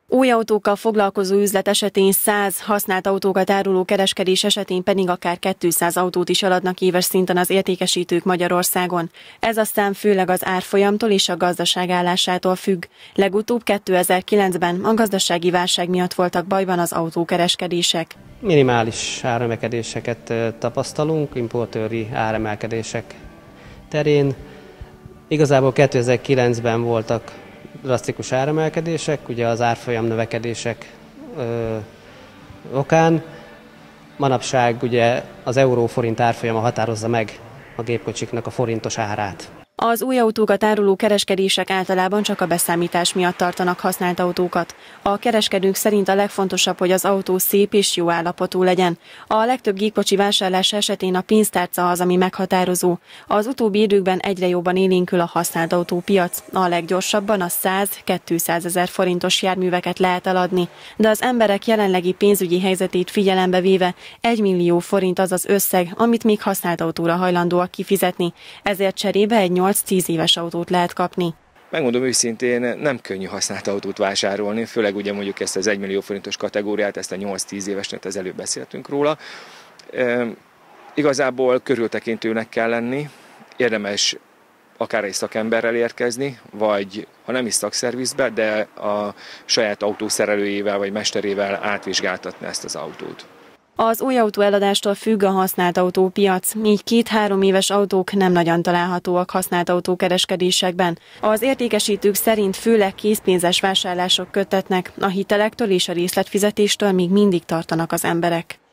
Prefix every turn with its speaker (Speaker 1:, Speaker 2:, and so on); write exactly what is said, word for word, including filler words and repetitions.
Speaker 1: Új autókkal foglalkozó üzlet esetén száz, használt autókat áruló kereskedés esetén pedig akár kétszáz autót is eladnak éves szinten az értékesítők Magyarországon. Ez aztán főleg az árfolyamtól és a gazdaság állásától függ. Legutóbb kétezer-kilencben a gazdasági válság miatt voltak bajban az autókereskedések.
Speaker 2: Minimális áremelkedéseket tapasztalunk, importőri áremelkedések terén. Igazából kétezer-kilencben voltak drasztikus áremelkedések, ugye az árfolyam növekedések ö, okán. Manapság ugye az euró-forint árfolyama határozza meg a gépkocsiknak a forintos árát.
Speaker 1: Az új autókat áruló kereskedések általában csak a beszámítás miatt tartanak használt autókat. A kereskedők szerint a legfontosabb, hogy az autó szép és jó állapotú legyen. A legtöbb gépkocsi vásárlás esetén a pénztárca az, ami meghatározó. Az utóbbi időkben egyre jobban élénkül a használt autópiac. A leggyorsabban a száz-kétszázezer forintos járműveket lehet eladni, de az emberek jelenlegi pénzügyi helyzetét figyelembe véve egy millió forint az az összeg, amit még használt autóra hajlandóak kifizetni. Ezért cserébe egy nyolc-tíz éves autót lehet kapni.
Speaker 3: Megmondom őszintén, nem könnyű használt autót vásárolni, főleg ugye mondjuk ezt az egy millió forintos kategóriát, ezt a nyolc-tíz évesnek, az előbb beszéltünk róla. E, igazából körültekintőnek kell lenni, érdemes akár egy szakemberrel érkezni, vagy ha nem is szakszervizbe, de a saját autószerelőjével vagy mesterével átvizsgáltatni ezt az autót.
Speaker 1: Az új autó eladástól függ a használt autópiac, így két-három éves autók nem nagyon találhatóak használt autókereskedésekben. Az értékesítők szerint főleg készpénzes vásárlások köttetnek, a hitelektől és a részletfizetéstől még mindig tartanak az emberek.